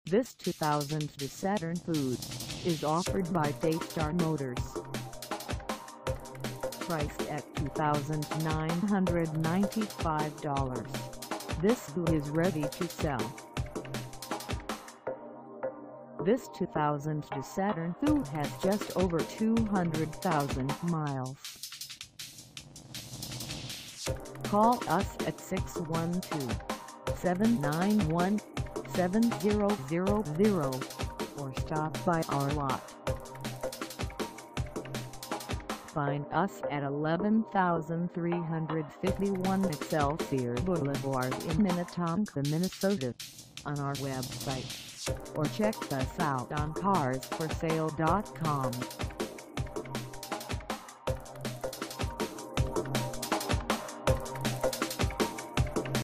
This 2002 Saturn II is offered by Daystar Motors. Priced at $2,995, this II is ready to sell. This 2002 Saturn II has just over 200,000 miles. Call us at 612-791-7000 or stop by our lot. Find us at 11,351 Excelsior Boulevard in Minnetonka, Minnesota, on our website, or check us out on carsforsale.com.